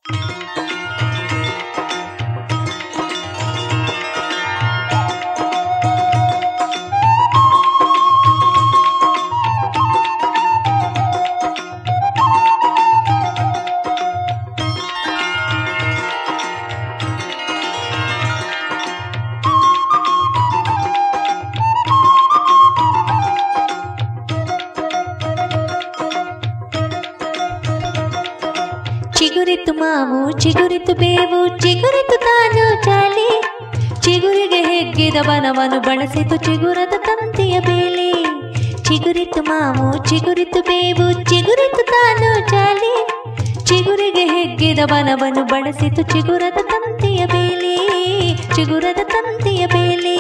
ಚಿಗುರಿತು ಮಾವು ಚಿಗುರಿತು ಬೇವು ಚಿಗುರಿತು ತಾನು ಚಾಲಿ ಚಿಗುರಿಗೆ ಹೆಗ್ಗಿದ ಬನವನ್ನು ಬಳಸಿತು ಚಿಗುರದ ತಂತಿಯ ಬೇಲಿ ಚಿಗುರಿತು ಮಾವು ಚಿಗುರಿತು ಬೇವು ಚಿಗುರಿತು ತಾನು ಚಾಲಿ ಚಿಗುರಿಗೆ ಹೆಗ್ಗಿದ ಬನವನ್ನು ಬಳಸಿತು ಚಿಗುರದ ತಂತಿಯ ಬೇಲಿ ಚಿಗುರದ ತಂತಿಯ ಬೇಲಿ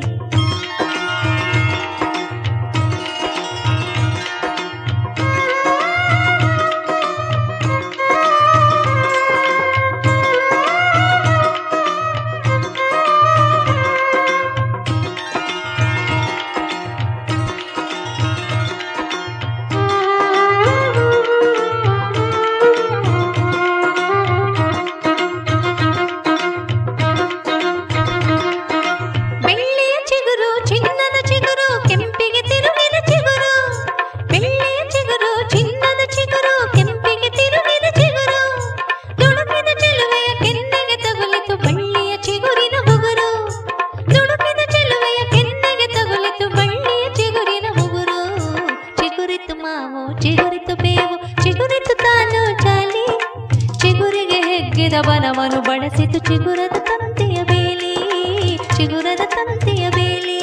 ಚಿಗುರಿತು ಬೇವು ಚಿಗುರಿತು ತಾನು ಚಾಲಿ ಚಿಗುರಿಗೆ ಹೆಗ್ಗಿದ ಬನವನ್ನು ಬಳಸಿತು ಚಿಗುರದ ತಂತಿಯ ಬೇಲಿ ಚಿಗುರದ ತಂತಿಯ ಬೇಲಿ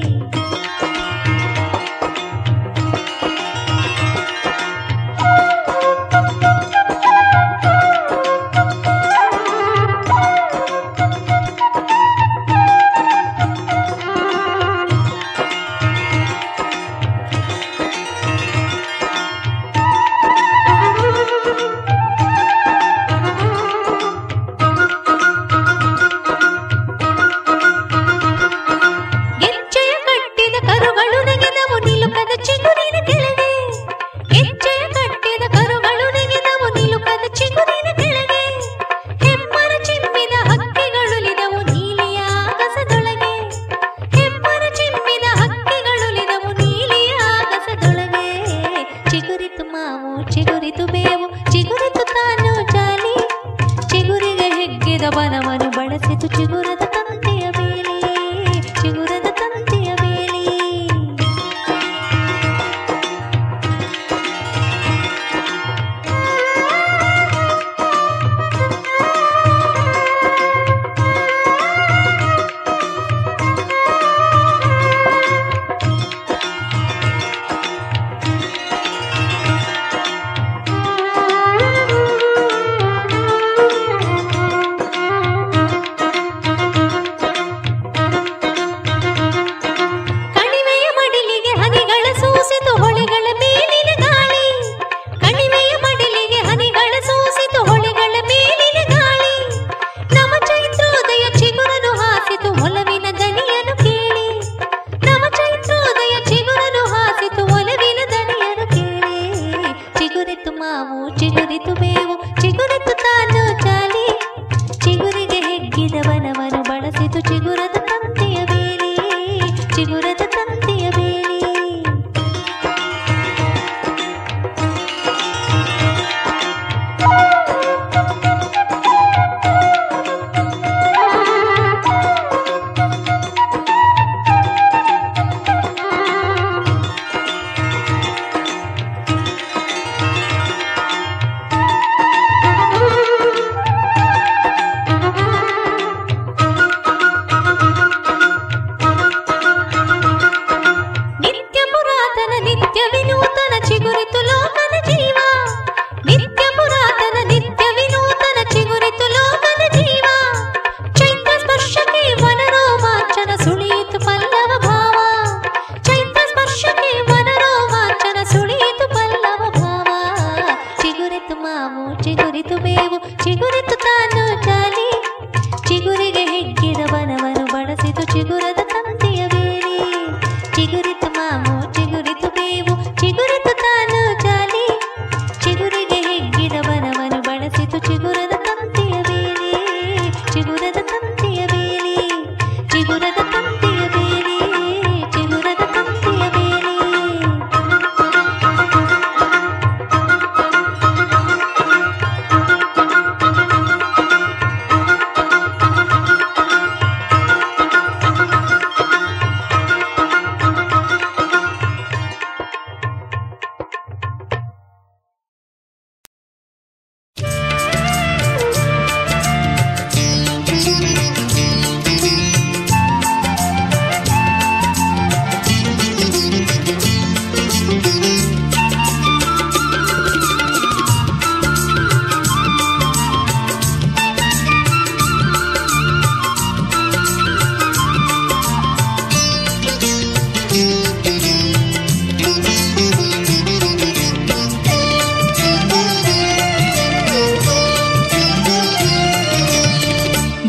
ಚಿಗುರಿತು ಬೇವು ಚಿಗುರಿತು ತಾನು ಚಾಲಿ ಚಿಗುರಿಗೆ ಹೆಗ್ಗಿದ ಬನವನ್ನು ಬಳಸಿತು ಚಿಗುರದ ತಂತಿಯ ಬೇಲಿ ಚಿಗುರದ ತಂತಿಯ ಬೇಲಿ ಚಿಗುರಿತು ಬೇವು ಚಿಗುರಿತು ತಾನು ಚಾಲಿ ಚಿಗುರಿಗೆ ಹೆಗ್ಗಿದ ಬನವನ್ನು ಬಳಸಿತು ಚಿಗುರದ ತಂತಿಯ ಬೇಲಿ ಚಿಗುರದ ತಂತಿಯ ಬೇಲಿ ಚಿಗುರಿತು ಬೇವು ಚಿಗುರಿತು ತಾನು ಚಾಲಿ ಚಿಗುರಿಗೆ ಹೆಗ್ಗಿದ ಬನವನ್ನು ಬಳಸಿತು ಚಿಗುರದ ತಂತಿಯ ಬೇಲಿ ಚಿಗುರಿತು ಮಾವು ಚಿಗುರಿತು ಬೇವು ಚಿಗುರಿತು ತಾನು ಚಾಲಿ ಚಿಗುರಿಗೆ ಹೆಗ್ಗಿದ ಬನವನ್ನು ಬಳಸಿತು ಚಿಗುರದ ತಂತಿಯ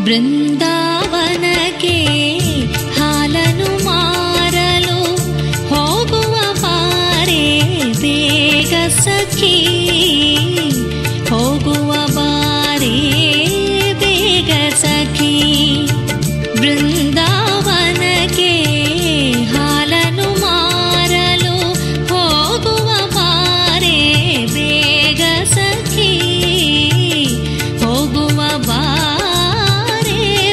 ಬೃಂದಾವನಕ್ಕೆ ಹಾಲನು ಮಾರಲು ಹೋಗುವ ಬಾರೆ ಬೇಗ ಸಖಿ, ಹೋಗುವ ಬಾರೆ ಬೇಗ ಸಖಿ. ಬೃಂದಾವನಕ್ಕೆ ಹಾಲನು ಮಾರಲು ಹೋಗುವ ಬಾರೆ ಬೇಗ ಸಖಿ, ಹೋಗುವ ಬಾರೆ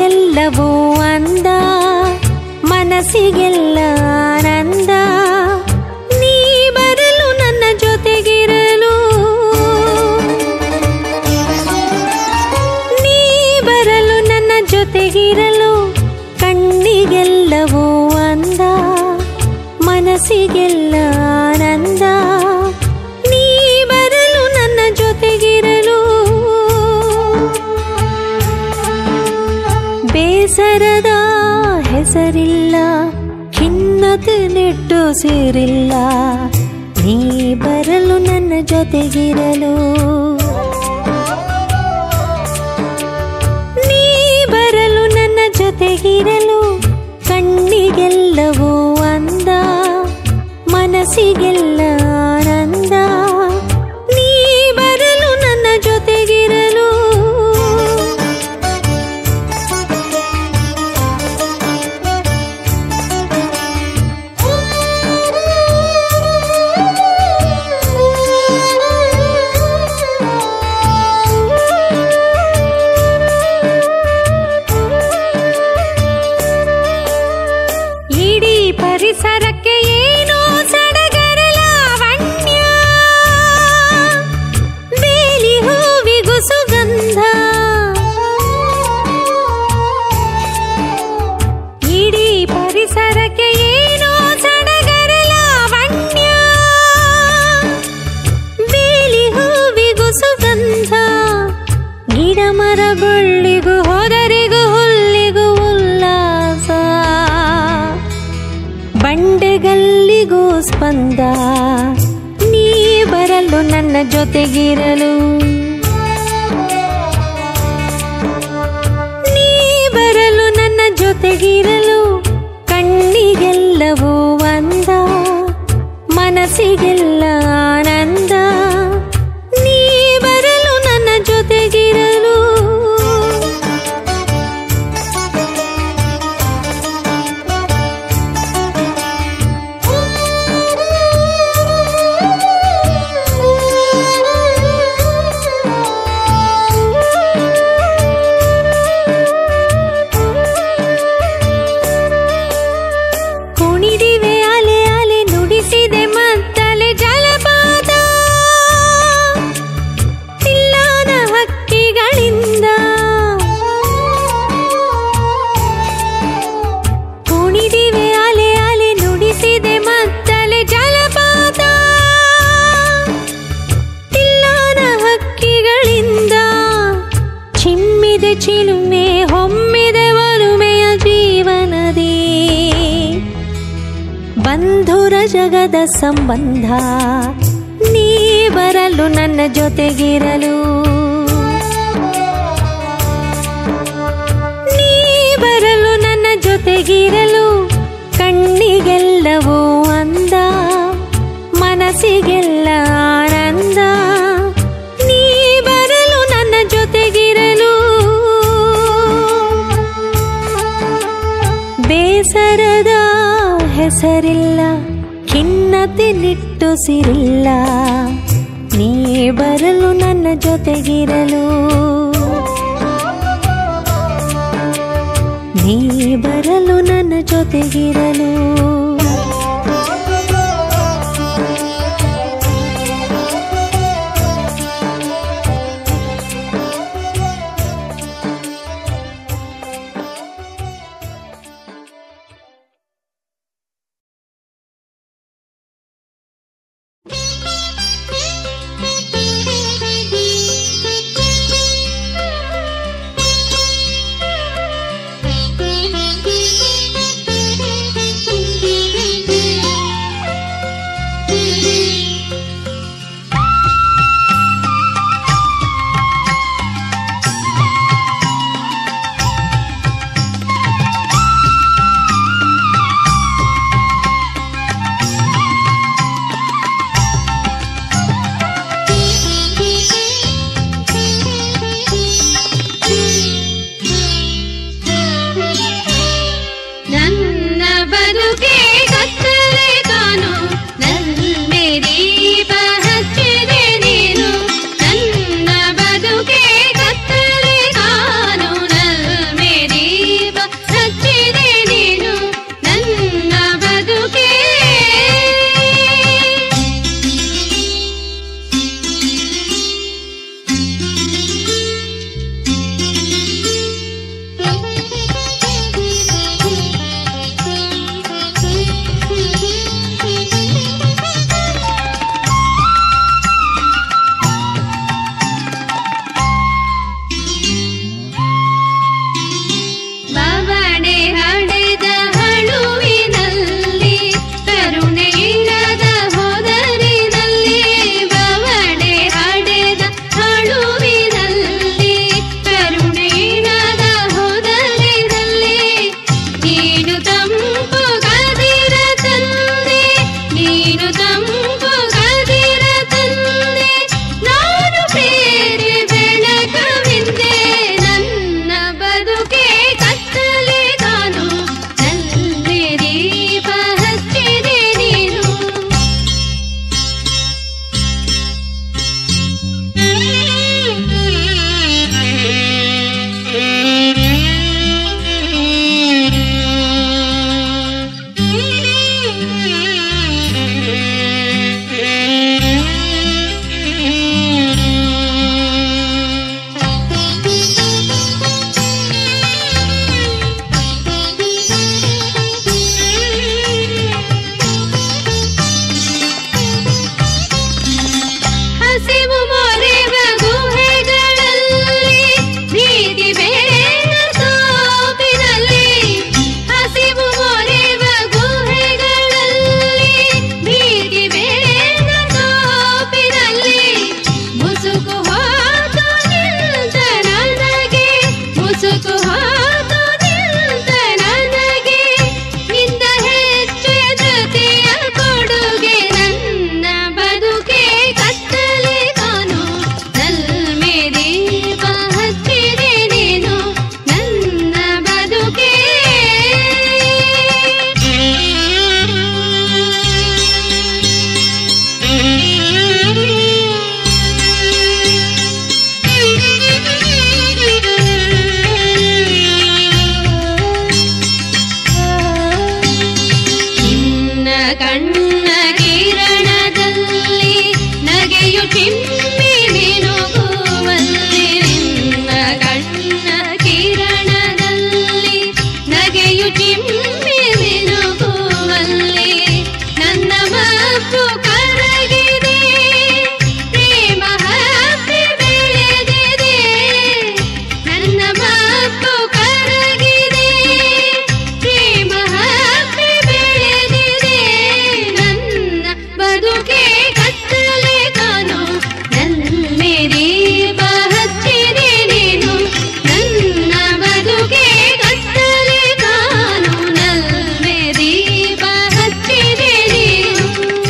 ಕಣ್ಣಿಗೆಲ್ಲವೂ ಅಂದ, ಮನಸ್ಸಿಗೆಲ್ಲ ಆನಂದ. ನೀ ಬರಲು ನನ್ನ ಜೊತೆಗಿರಲು, ನೀ ಬರಲು ನನ್ನ ಜೊತೆಗಿರಲು. ಕಣ್ಣಿಗೆಲ್ಲವೂ ಅಂದ, ಮನಸ್ಸಿಗೆಲ್ಲ ಆನಂದ. ನೀ ಬರಲು ನನ್ನ ಜೊತೆಗಿರಲು. ಬೇಸರದ ಹೆಸರಿಲ್ಲ, ಖಿನ್ನತೆ ನಿಟ್ಟುಸಿರಿಲ್ಲ. ನೀ ಬರಲು ನನ್ನ ಜೊತೆಗಿರಲು. ನೀ ಬರಲು ನನ್ನ ಜೊತೆಗಿರಲು. ಕಣ್ಣಿಗೆಲ್ಲವೂ ಅಂದ, ಮನಸ್ಸಿಗೆಲ್ಲ ಆನಂದ. ನೀ ಬರಲು ನನ್ನ ಜೊತೆಗಿರಲು. ಇಡೀ ಪರಿಸರಕ್ಕೆ ಏನೋ ಸಡಗರ ಲಾವಣ್ಯ, ಬೇಲಿ ಹೂವಿಗೂ ಸುಗಂಧ. ಇಡೀ ಪರಿಸರಕ್ಕೆ ಏನೋ ಸಡಗರ ಲಾವಣ್ಯ, ಬೇಲಿ ಹೂವಿಗೂ ಸುಗಂಧ. ಗಿಡ ಮರ ಬಳ್ಳಿಗೂ ಹೊದರಿಗೂ ಹುಲ್ಲಿಗೂ ಉಲ್ಲಾಸ, ಬಂಡೆಗಲ್ಲಿಗೂ ಸ್ಪಂದ. ನೀ ಬರಲು ನನ್ನ ಜೊತೆಗಿರಲು. ನೀ ಬರಲು ನನ್ನ ಜೊತೆಗಿರಲು. ಕಣ್ಣಿಗೆಲ್ಲವೂ ಅಂದ, ಮನಸ್ಸಿಗೆಲ್ಲ ಆನಂದ. ನೀ ಬರಲು ನನ್ನ ಜೊತೆಗಿರಲು. ಕುಣಿದಿವೆ ಅಲೆ ಅಲೆ, ನುಡಿಸಿದೆ ಮತ್ತಲೆ ಜಲಪಾತ. ತಿಲ್ಲಾನ ಹಕ್ಕಿಗಳಿಂದ ಕುಣಿದಿವೆ ಅಲೆ ಅಲೆ, ನುಡಿಸಿದೆ ಮತ್ತಲೆ ಜಲಪಾತ. ತಿಲ್ಲಾನ ಹಕ್ಕಿಗಳಿಂದ ಚಿಮ್ಮಿದೆ ಚಿಲುಮೆ, ಹೊಮ್ಮಿದೆ ಒಲುಮೆಯ ಜೀವನದಿ. ಬಂಧುರ ಜಗದ ಸಂಬಂಧ. ನೀ ಬರಲು ನನ್ನ ಜೊತೆಗಿರಲು. ನೀ ಬರಲು ನನ್ನ ಜೊತೆಗಿರಲು. ಕಣ್ಣಿಗೆಲ್ಲವೂ ಅಂದ, ಮನಸ್ಸಿಗೆಲ್ಲ ಆನಂದ. ನೀ ಬರಲು ನನ್ನ ಜೊತೆಗಿರಲು. ಬೇಸರದ ಹೆಸರಿಲ್ಲ, ಖಿನ್ನತೆ ನಿಟ್ಟುಸಿರಿಲ್ಲ. ನೀ ಬರಲು ನನ್ನ ಜೊತೆಗಿರಲು. ನೀ ಬರಲು ನನ್ನ ಜೊತೆಗಿರಲು. मेरी ಕಣ್ಣ ಕಿರಣದಲ್ಲಿ ನಗೆಯು ಚಿಮ್ಮಿ ಮಿನುಗುವಲ್ಲಿ ನಿನ್ನ ಕಣ್ಣ ಕಿರಣದಲ್ಲಿ ನಗೆಯು ಚಿಮ್ಮಿ ಮಿನುಗುವಲ್ಲಿ ನನ್ನ ಮಬ್ಬು ಕರಗಿದೆ ಪ್ರೇಮ ಹಬ್ಬಿ ಬೆಳೆದಿದೆ ನನ್ನ ಮಬ್ಬು ಕರಗಿದೆ ಪ್ರೇಮ ಹಬ್ಬಿ ಬೆಳೆದಿದೆ ನನ್ನ ಬದುಕೆ ಕತ್ತಲೆ ಕಾಣು ನನ್ನೆ ದೀಪ ಹಚ್ಚಿದೆ ನೀನು ನನ್ನ ಬದುಕೆ ಕತ್ತಲೆ ಕಾಣು ನನ್ನೆ ದೀಪ ಹಚ್ಚಿದೆ ನೀನು.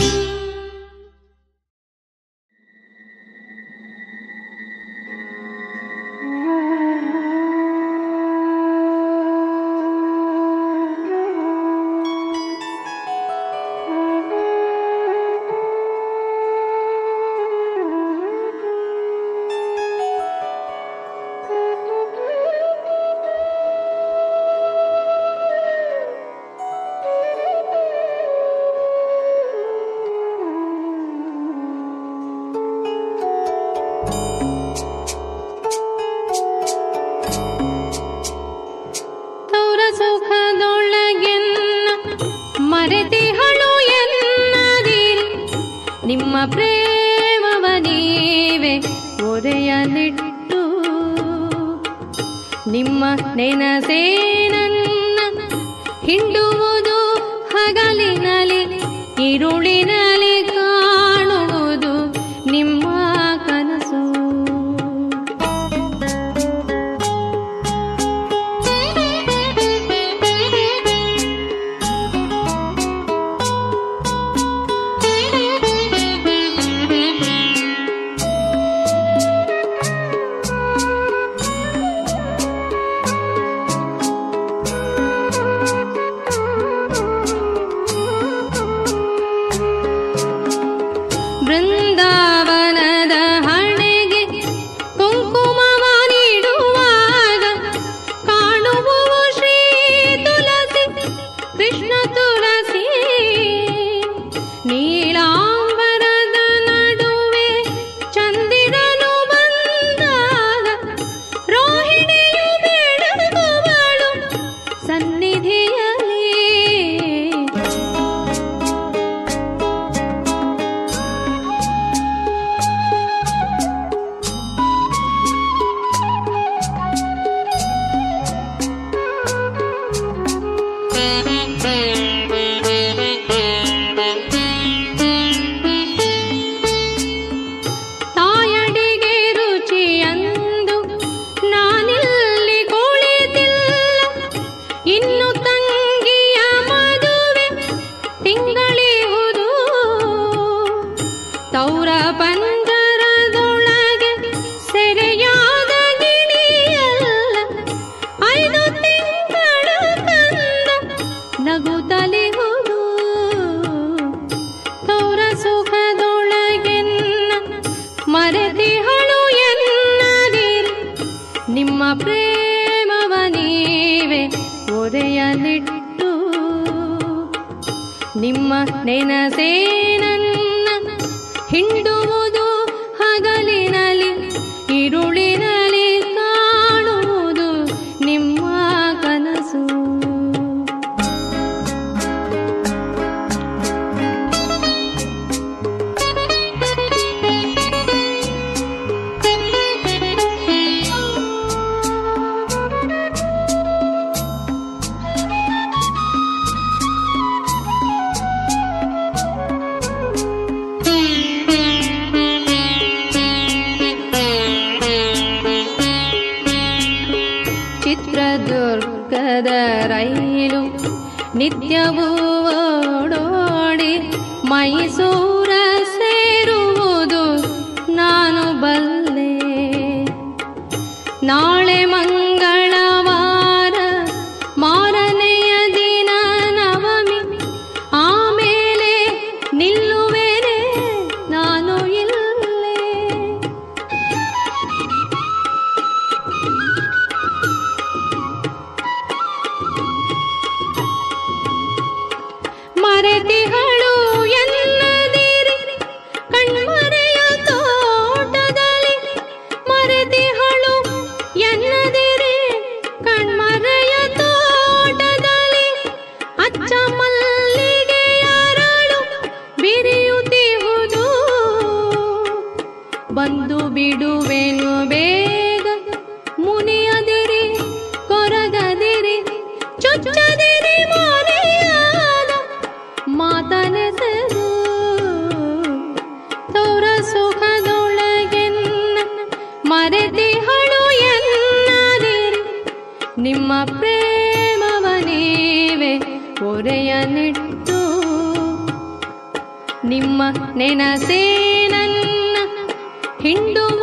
ತೌರ ಸುಖದೊಳಗೆನ್ನ ಮರೆತಿಹಳು ಎನ್ನದಿರಿ ನಿಮ್ಮ ಪ್ರೇಮವ ನೀವೇ ಒರೆಯಲಿಟ್ಟು ನಿಮ್ಮ ನೆನಸೇ ನನ್ನ ಹಿಂಡುವುದು ಹಗಲಿನಲಿ ಇರುಳಿನಲಿ ಕಾಣುವುದು ನಿಮ್ಮ ಕನಸು. ಬೃಂದಾವನದ ಹಣೆಗೆ ಕುಂಕುಮವ ನೀಡುವಾಗ ಕಾಣುವುದು ಶ್ರೀ ತುಳಸಿ ಕೃಷ್ಣ ತುಳಸಿ ನೀಲಾಂಬರದ ನಡುವೆ ಚಂದಿರನು ಬಂದಾಗ ರೋಹಿಣಿಯು ಬೆಳಗುವಳು ಸನ್ನಿಧಿಯಲ್ಲಿ. ತಾಯಡಿಗೆ ರುಚಿಯಂದು ನಾನಿಲ್ಲಿ ಕುಳಿತಿಲ್ಲ ಇನ್ನು ತಂಗಿಯ ಮದುವೆ ತಿಂಗಳಿಹುದು ತೌರ ಪಂಜರದೊಳಗೆ ಸೆರೆಯಾದ ಗಿಳಿಯಲ್ಲ 5 ತಿಂಗಳ ಕಂದ ನಗುತ್ತಲಿಹುದು ತೌರ ಸುಖದೊಳಗೆನ್ನ ಮರೆತಿಹಳು ಎನ್ನದಿರಿ ನಿಮ್ಮ ಪ್ರೇಮವ ನೀವೇ ಒರೆಯಲಿಟ್ಟು ನಿಮ್ಮ ನೆನಸೇ ನನ್ನ ಹಿಂಡುವುದು ಹಗಲಿನಲಿ ಇರುಳಿನಲಿ ಕಾಣುವುದು ನಿಮ್ಮ ಕನಸು. ಚಿತ್ರದುರ್ಗದ ರೈಲು ನಿತ್ಯವೂ ಓಡೋಡಿ ಮೈಸೂರ ಸೇರುವುದು ನಾನು ಬಲ್ಲೆ. ನಾಳೆ ಮಂಗಳವಾರ ಮಾರನೆಯ ದಿನ ನವಮಿ ಆಮೇಲೆ ನಿಲ್ಲುವೆನೆ ನಾನು ಇಲ್ಲೇ. ಮರೆತಿಹಳು ನೆಟ್ಟು ನಿಮ್ಮ ನೆನಸೇ ನನ್ನ ಹಿಂಡುವ